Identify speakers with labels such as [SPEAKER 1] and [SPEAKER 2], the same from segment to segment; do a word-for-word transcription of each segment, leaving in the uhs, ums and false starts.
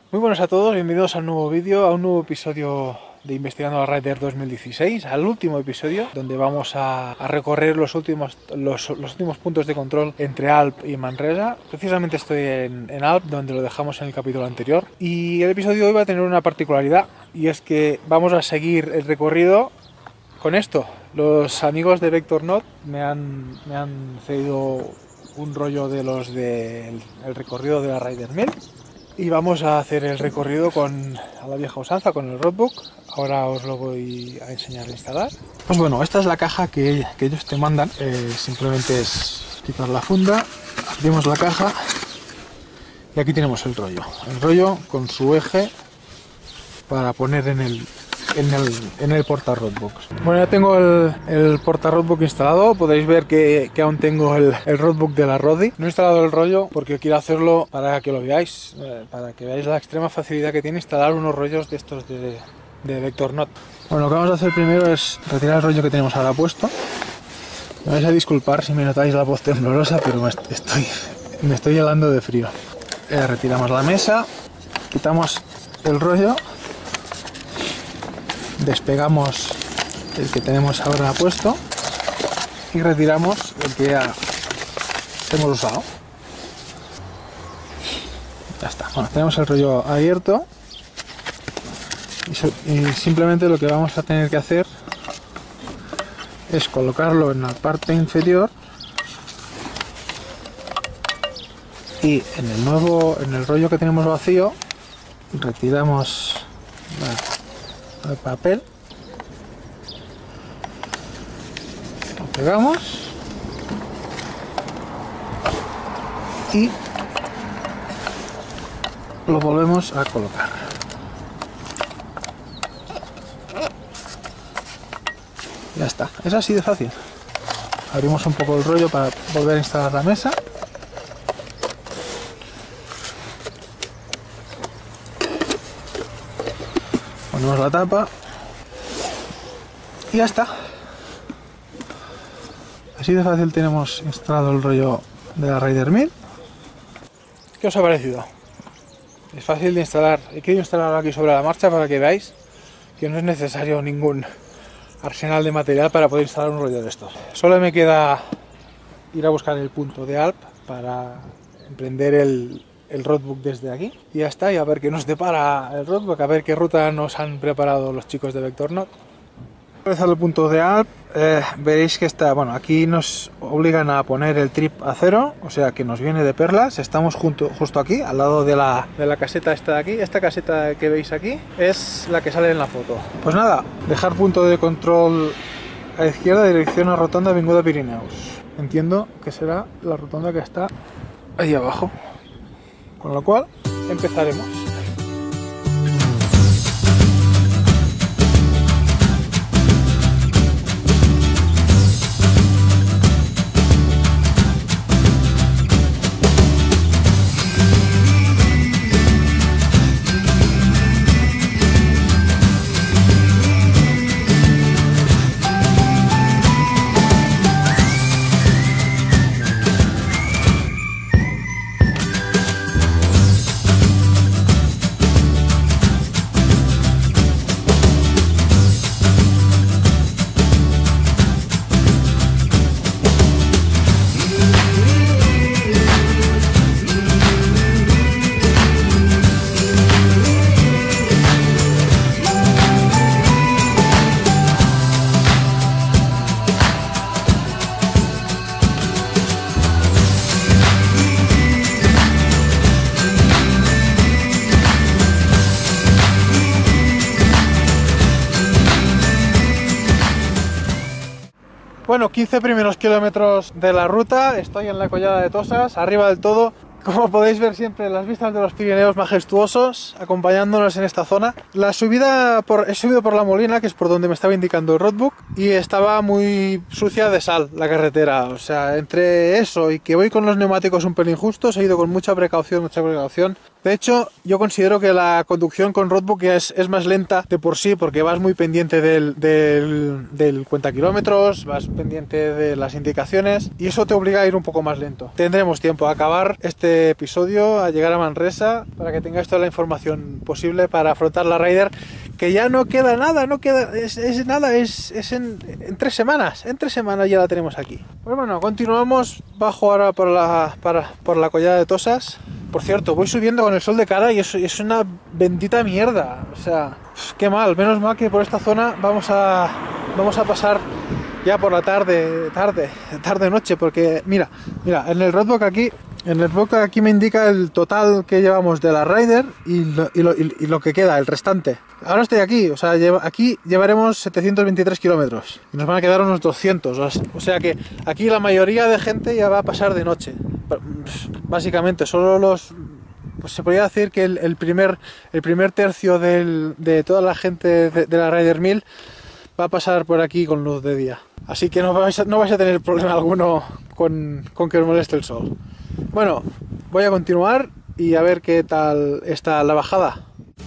[SPEAKER 1] Muy buenas a todos, bienvenidos a un nuevo vídeo, a un nuevo episodio de Investigando la Rider dos mil dieciséis, al último episodio donde vamos a, a recorrer los últimos, los, los últimos puntos de control entre Alp y Manresa. Precisamente estoy en, en Alp, donde lo dejamos en el capítulo anterior, y el episodio de hoy va a tener una particularidad, y es que vamos a seguir el recorrido con esto. Los amigos de VectorNot me han, me han cedido un rollo de los del el recorrido de la Rider mil. Y vamos a hacer el recorrido con, a la vieja usanza, con el roadbook. Ahora os lo voy a enseñar a instalar. Pues bueno, esta es la caja que, que ellos te mandan. Eh, simplemente es quitar la funda, abrimos la caja y aquí tenemos el rollo. El rollo con su eje para poner en el, en el, en el porta roadbook. Bueno, ya tengo el, el porta roadbook instalado. Podéis ver que, que aún tengo el, el roadbook de la Rodi. No he instalado el rollo porque quiero hacerlo para que lo veáis, eh, para que veáis la extrema facilidad que tiene instalar unos rollos de estos de, de VectorNot. Bueno, lo que vamos a hacer primero es retirar el rollo que tenemos ahora puesto. Me vais a disculpar si me notáis la voz temblorosa, pero me estoy, me estoy helando de frío. Eh, retiramos la mesa, quitamos el rollo, despegamos el que tenemos ahora puesto y retiramos el que ya hemos usado. Ya está. Bueno, tenemos el rollo abierto y, y simplemente lo que vamos a tener que hacer es colocarlo en la parte inferior y en el nuevo, en el rollo que tenemos vacío, retiramos la, el papel, lo pegamos y lo volvemos a colocar. Ya está, es así de fácil. Abrimos un poco el rollo para volver a instalar la mesa. Ponemos la tapa y ya está. Así de fácil tenemos instalado el rollo de la Rider mil. ¿Qué os ha parecido? Es fácil de instalar. He querido instalarlo aquí sobre la marcha para que veáis que no es necesario ningún arsenal de material para poder instalar un rollo de estos. Solo me queda ir a buscar el punto de Alp para emprender el, el roadbook desde aquí. Y ya está, y a ver qué nos depara el roadbook, a ver qué ruta nos han preparado los chicos de VectorNot. Al punto de Alp, eh, veréis que está, bueno, aquí nos obligan a poner el trip a cero, o sea que nos viene de perlas. Estamos junto, justo aquí, al lado de la, de la caseta esta de aquí. Esta caseta que veis aquí es la que sale en la foto. Pues nada, dejar punto de control a la izquierda, dirección a rotonda Avinguda Pirineus. Entiendo que será la rotonda que está ahí abajo, con lo cual empezaremos. Bueno, quince primeros kilómetros de la ruta, estoy en la Collada de Tosas, arriba del todo. Como podéis ver siempre, las vistas de los Pirineos majestuosos, acompañándonos en esta zona. La subida, por, he subido por la Molina, que es por donde me estaba indicando el roadbook, y estaba muy sucia de sal la carretera. O sea, entre eso y que voy con los neumáticos un pelín justos, he ido con mucha precaución, mucha precaución. De hecho, yo considero que la conducción con roadbook es, es más lenta de por sí, porque vas muy pendiente del, del, del cuenta kilómetros, vas pendiente de las indicaciones y eso te obliga a ir un poco más lento. Tendremos tiempo a acabar este episodio, a llegar a Manresa, para que tengáis toda la información posible para afrontar la Raider, que ya no queda nada, no queda, es, es nada, es, es en, en tres semanas, en tres semanas ya la tenemos aquí. Pues bueno, continuamos, bajo ahora por la, para, por la collada de Tosas. Por cierto, voy subiendo con el sol de cara y es, es una bendita mierda. O sea, qué mal. Menos mal que por esta zona vamos a, vamos a pasar ya por la tarde, tarde, tarde noche, porque mira, mira, en el roadbook aquí, en el roadbook aquí me indica el total que llevamos de la Raider y lo, y lo, y lo que queda, el restante. Ahora estoy aquí, o sea, lleva, aquí llevaremos setecientos veintitrés kilómetros y nos van a quedar unos doscientos. O sea que aquí la mayoría de gente ya va a pasar de noche. Básicamente, solo los... Pues se podría decir que el, el, primer, el primer tercio del, de toda la gente de, de la Raider mil va a pasar por aquí con luz de día. Así que no vais a, no vais a tener problema alguno con, con que os moleste el sol. Bueno, voy a continuar y a ver qué tal está la bajada.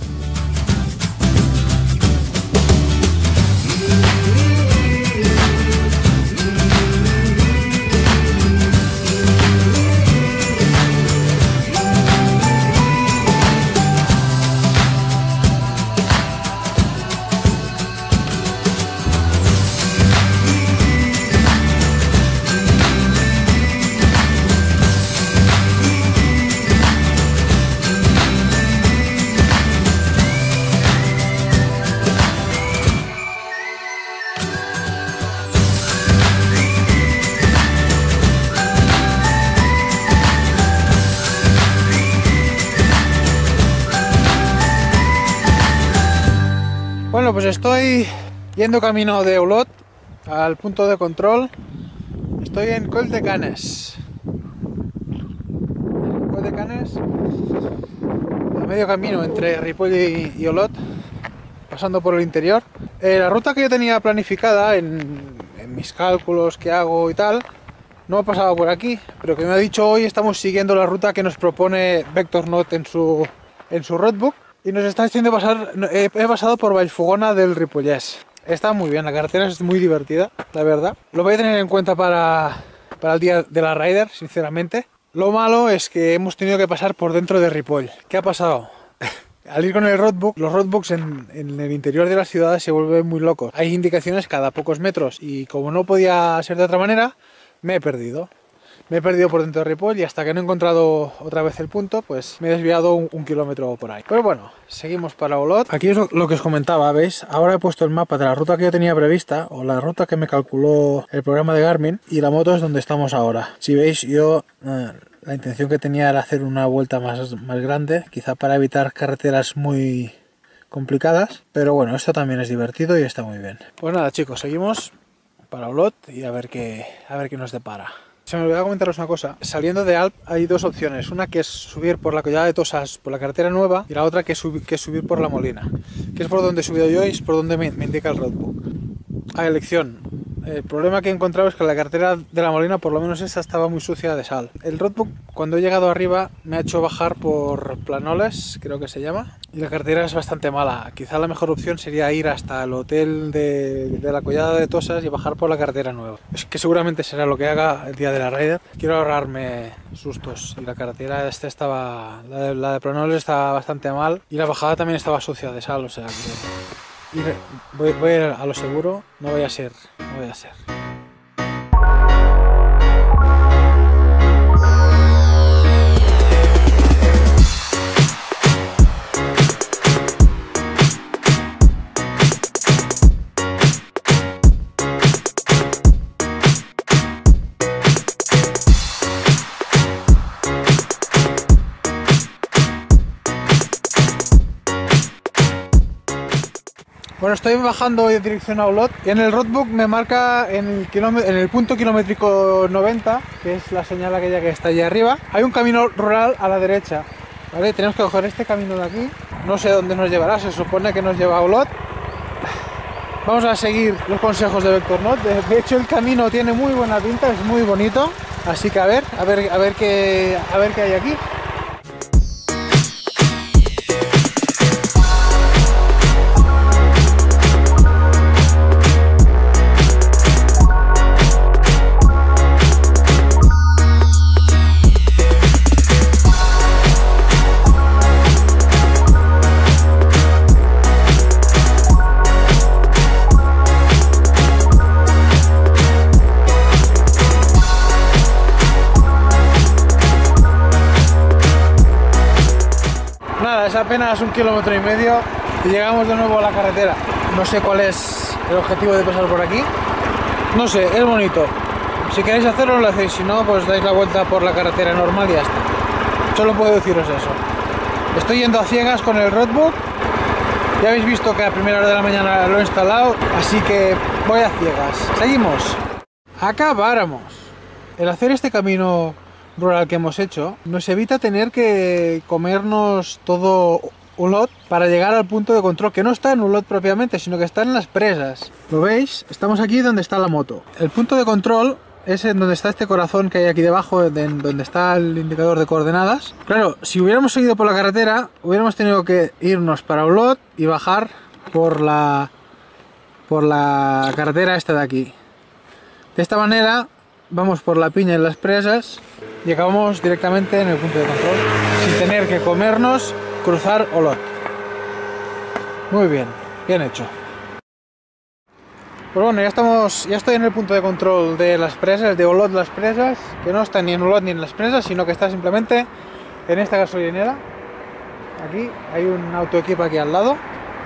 [SPEAKER 1] Bueno, pues estoy yendo camino de Olot al punto de control. Estoy en Coll de Canes. Coll de Canes, a medio camino entre Ripoll y, y Olot, pasando por el interior. Eh, la ruta que yo tenía planificada en, en mis cálculos que hago y tal, no ha pasado por aquí, pero que me ha dicho hoy estamos siguiendo la ruta que nos propone VectorNote en su, en su roadbook. Y nos está haciendo pasar, he, he pasado por Vallfogona del Ripollès. Está muy bien, la carretera es muy divertida, la verdad. Lo voy a tener en cuenta para, para el día de la Raider, sinceramente. Lo malo es que hemos tenido que pasar por dentro de Ripoll. ¿Qué ha pasado? Al ir con el roadbook, los roadbooks en, en el interior de las ciudades se vuelven muy locos. Hay indicaciones cada pocos metros y como no podía ser de otra manera, me he perdido. Me he perdido por dentro de Ripoll y hasta que no he encontrado otra vez el punto, pues me he desviado un, un kilómetro por ahí. Pero bueno, seguimos para Olot. Aquí es lo, lo que os comentaba, ¿veis? Ahora he puesto el mapa de la ruta que yo tenía prevista, o la ruta que me calculó el programa de Garmin, y la moto es donde estamos ahora. Si veis, yo eh, la intención que tenía era hacer una vuelta más, más grande, quizá para evitar carreteras muy complicadas, pero bueno, esto también es divertido y está muy bien. Pues nada, chicos, seguimos para Olot y a ver qué, a ver qué nos depara. Se me olvidó comentaros una cosa. Saliendo de Alp hay dos opciones. Una que es subir por la collada de Tosas, por la carretera nueva, y la otra que es, sub que es subir por la Molina, que es por donde he subido yo y es por donde me, me indica el roadbook. A elección. El problema que he encontrado es que la carretera de la Molina, por lo menos esa, estaba muy sucia de sal. El roadbook, cuando he llegado arriba, me ha hecho bajar por Planoles, creo que se llama, y la carretera es bastante mala. Quizá la mejor opción sería ir hasta el hotel de, de la collada de Tosas y bajar por la carretera nueva. Es que seguramente será lo que haga el día de la Raider. Quiero ahorrarme sustos. Y la carretera esta estaba, la de, la de Planoles estaba bastante mal y la bajada también estaba sucia de sal, o sea que... Y voy, voy a ir a lo seguro, no voy a ser, no voy a ser. Bueno, estoy bajando en dirección a Olot y en el roadbook me marca en el, en el punto kilométrico noventa, que es la señal aquella que está allí arriba. Hay un camino rural a la derecha, ¿vale? Tenemos que coger este camino de aquí. No sé dónde nos llevará, se supone que nos lleva a Olot. Vamos a seguir los consejos de VectorNote. De hecho, el camino tiene muy buena pinta, es muy bonito. Así que a ver, a ver, a ver qué, a ver qué hay aquí. apenas un kilómetro y medio y llegamos de nuevo a la carretera. No sé cuál es el objetivo de pasar por aquí. No sé, es bonito. Si queréis hacerlo, lo hacéis. Si no, pues dais la vuelta por la carretera normal y ya está. Solo puedo deciros eso. Estoy yendo a ciegas con el roadbook. Ya habéis visto que a primera hora de la mañana lo he instalado, así que voy a ciegas. Seguimos. Acabáramos. El hacer este camino rural que hemos hecho nos evita tener que comernos todo Olot para llegar al punto de control, que no está en Olot propiamente, sino que está en las presas. ¿Lo veis? Estamos aquí donde está la moto. El punto de control es en donde está este corazón que hay aquí debajo, de, donde está el indicador de coordenadas. Claro, si hubiéramos seguido por la carretera, hubiéramos tenido que irnos para Olot y bajar por la, por la carretera esta de aquí. De esta manera vamos por la piña y las presas y acabamos directamente en el punto de control, sin tener que comernos cruzar Olot. Muy bien, bien hecho. Pues bueno, ya estamos, ya estoy en el punto de control de las presas, de Olot Las Presas, que no está ni en Olot ni en las presas, sino que está simplemente en esta gasolinera. Aquí hay un autoequipo aquí al lado.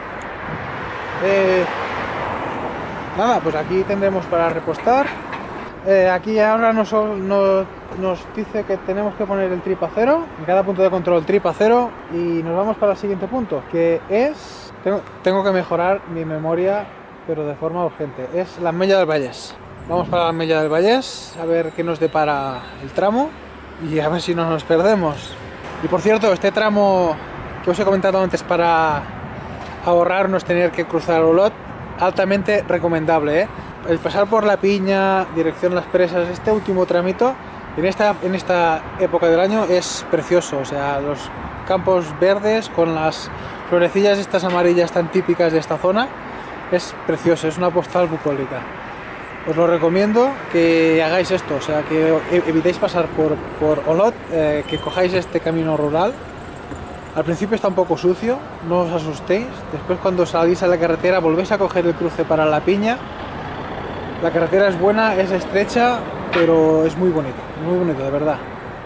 [SPEAKER 1] Eh, nada, pues aquí tendremos para repostar. Eh, aquí ahora nos, nos, nos dice que tenemos que poner el trip a cero, en cada punto de control trip a cero, y nos vamos para el siguiente punto, que es... Tengo, tengo que mejorar mi memoria, pero de forma urgente. Es la Ametlla del Vallès. Vamos para la Ametlla del Vallès a ver qué nos depara el tramo y a ver si no nos perdemos. Y por cierto, este tramo que os he comentado antes para ahorrarnos tener que cruzar Olot, altamente recomendable, ¿eh? El pasar por la piña, dirección Las Presas, este último tramito, en esta, en esta época del año es precioso. O sea, los campos verdes con las florecillas estas amarillas tan típicas de esta zona, es precioso, es una postal bucólica. Os lo recomiendo que hagáis esto, o sea, que evitéis pasar por, por Olot, eh, que cojáis este camino rural. Al principio está un poco sucio, no os asustéis. Después, cuando salís a la carretera, volvéis a coger el cruce para la piña. La carretera es buena, es estrecha, pero es muy bonito, muy bonito, de verdad.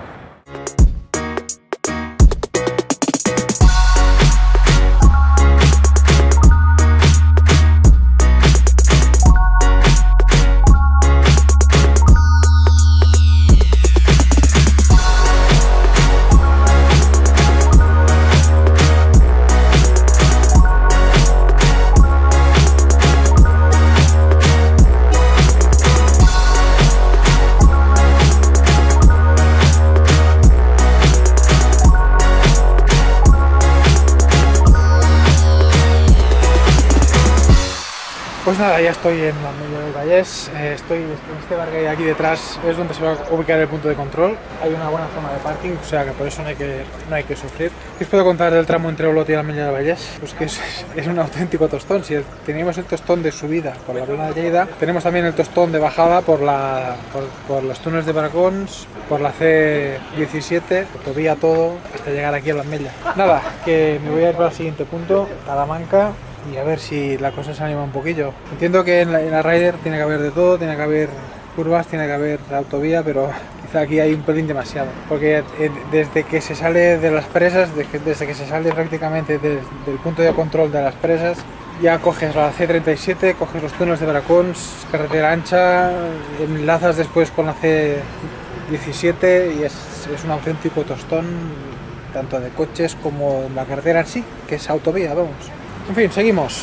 [SPEAKER 1] Pues nada, ya estoy en la Ametlla del Vallès, eh, estoy en este bar que hay aquí detrás, es donde se va a ubicar el punto de control. Hay una buena zona de parking, o sea que por eso no hay que, no hay que sufrir. ¿Qué os puedo contar del tramo entre Olot y la Ametlla del Vallès? Pues que es, es un auténtico tostón. Si teníamos el tostón de subida por la plana de Lleida, tenemos también el tostón de bajada por, la, por, por los túneles de Baracons, por la C diecisiete, autovía todo, hasta llegar aquí a la Ametlla. Nada, que me voy a ir para el siguiente punto, Talamanca, y a ver si la cosa se anima un poquillo. Entiendo que en la, en la Rider tiene que haber de todo, tiene que haber curvas, tiene que haber autovía, pero quizá aquí hay un pelín demasiado. Porque eh, desde que se sale de las presas, desde, desde que se sale prácticamente desde el punto de control de las presas, ya coges la C treinta y siete, coges los túneles de Baracons, carretera ancha, enlazas después con la C diecisiete y es, es un auténtico tostón, tanto de coches como la carretera en sí, que es autovía, vamos. En fin, seguimos.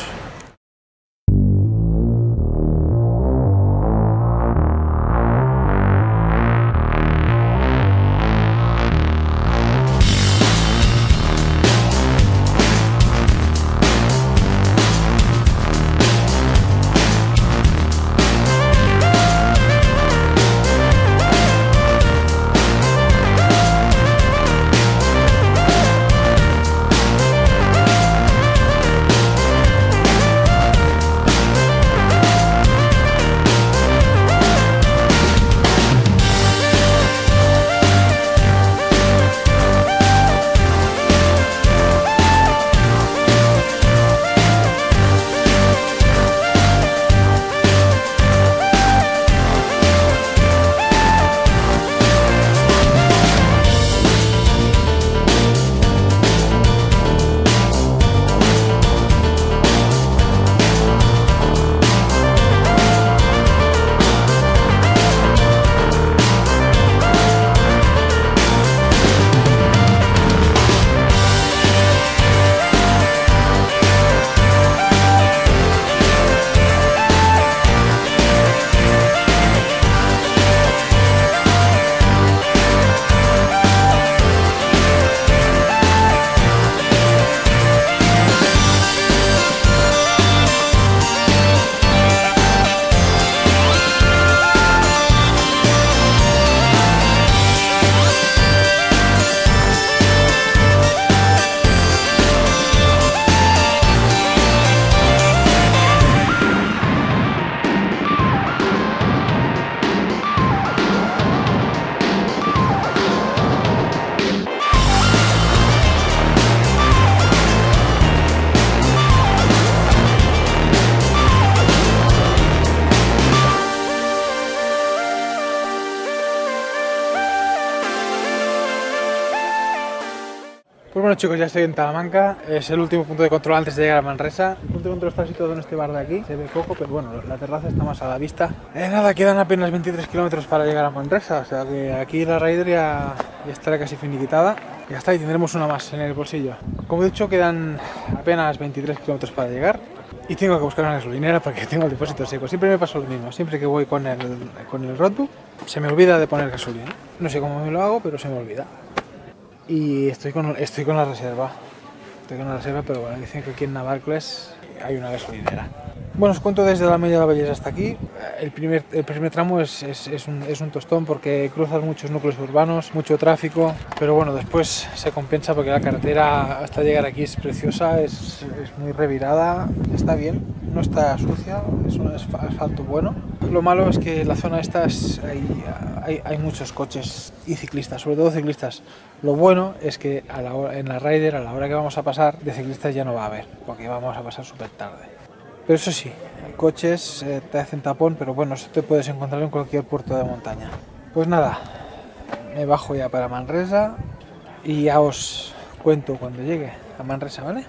[SPEAKER 1] bueno chicos, ya estoy en Talamanca, es el último punto de control antes de llegar a Manresa. El punto de control está situado en este bar de aquí, se ve poco, pero bueno, la terraza está más a la vista. Eh, nada, quedan apenas veintitrés kilómetros para llegar a Manresa, o sea que aquí la Raider ya, ya estará casi finiquitada. Ya está, y tendremos una más en el bolsillo. Como he dicho, quedan apenas veintitrés kilómetros para llegar. Y tengo que buscar una gasolinera porque tengo el depósito seco. Siempre me pasa lo mismo, siempre que voy con el, con el roadbook se me olvida de poner gasolina. No sé cómo me lo hago, pero se me olvida. Y estoy con, estoy con la reserva. Estoy con la reserva, pero bueno, dicen que aquí en Navarcles hay una gasolinera. Bueno, os cuento desde la Media de la Bellesa hasta aquí. El primer, el primer tramo es, es, es, un, es un tostón porque cruzas muchos núcleos urbanos, mucho tráfico, pero bueno, después se compensa porque la carretera hasta llegar aquí es preciosa, es, es muy revirada, está bien, no está sucia, es un asfalto bueno. Lo malo es que en la zona esta es, hay, hay, hay muchos coches y ciclistas, sobre todo ciclistas. Lo bueno es que a la hora, en la Raider, a la hora que vamos a pasar, de ciclistas ya no va a haber, porque vamos a pasar súper tarde. Pero eso sí, coches eh, te hacen tapón, pero bueno, eso te puedes encontrar en cualquier puerto de montaña. Pues nada, me bajo ya para Manresa y ya os cuento cuando llegue a Manresa, ¿vale?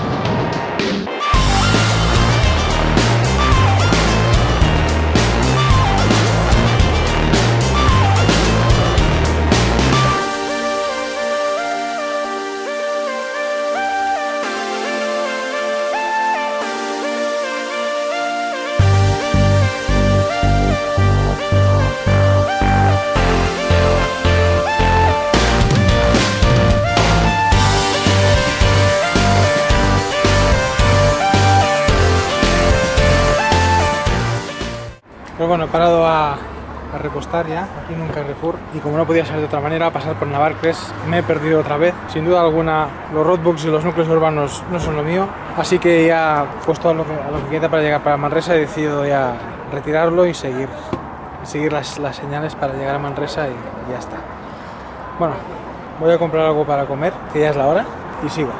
[SPEAKER 1] Pero bueno, he parado a, a repostar ya, aquí en un Carrefour, y como no podía ser de otra manera, pasar por Navarcles, me he perdido otra vez. Sin duda alguna, los roadbooks y los núcleos urbanos no son lo mío, así que ya puesto a lo que, a lo que queda para llegar para Manresa, he decidido ya retirarlo y seguir, seguir las, las señales para llegar a Manresa y, y ya está. Bueno, voy a comprar algo para comer, que ya es la hora, y sigo.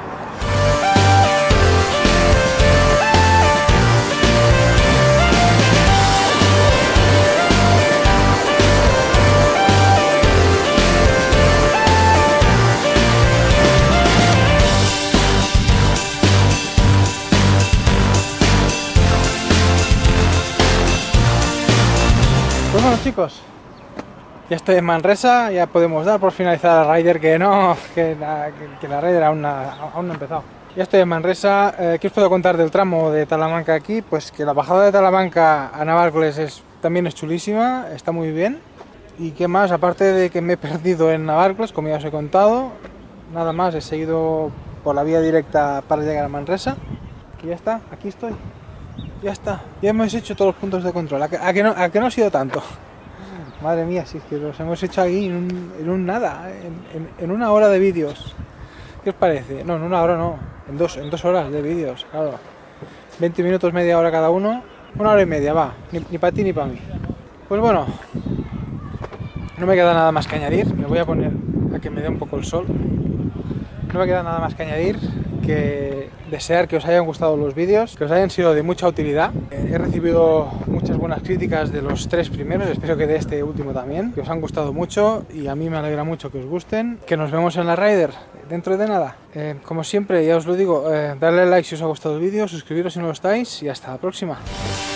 [SPEAKER 1] Pues bueno chicos, ya estoy en Manresa, ya podemos dar por finalizada la Raider, que no, que la, que, que la Raider aún, aún no ha empezado. Ya estoy en Manresa. Eh, ¿qué os puedo contar del tramo de Talamanca aquí? Pues que la bajada de Talamanca a Navarcles es, también es chulísima, está muy bien. Y qué más, aparte de que me he perdido en Navarcles, como ya os he contado, nada más, he seguido por la vía directa para llegar a Manresa. Y ya está, aquí estoy. Ya está, ya hemos hecho todos los puntos de control. ¿A que, a que, no, a que no ha sido tanto? Madre mía, si es que los hemos hecho aquí en un, en un nada, en, en, en una hora de vídeos. ¿Qué os parece? No, en una hora no, en dos, en dos horas de vídeos, claro. veinte minutos, media hora cada uno. Una hora y media, va, ni, ni para ti ni para mí. Pues bueno, no me queda nada más que añadir. Me voy a poner a que me dé un poco el sol. No me queda nada más que añadir que desear que os hayan gustado los vídeos, que os hayan sido de mucha utilidad. He recibido muchas buenas críticas de los tres primeros, espero que de este último también, que os han gustado mucho y a mí me alegra mucho que os gusten. Que nos vemos en la Raider dentro de nada. Eh, como siempre, ya os lo digo, eh, darle like si os ha gustado el vídeo, suscribiros si no lo estáis y hasta la próxima.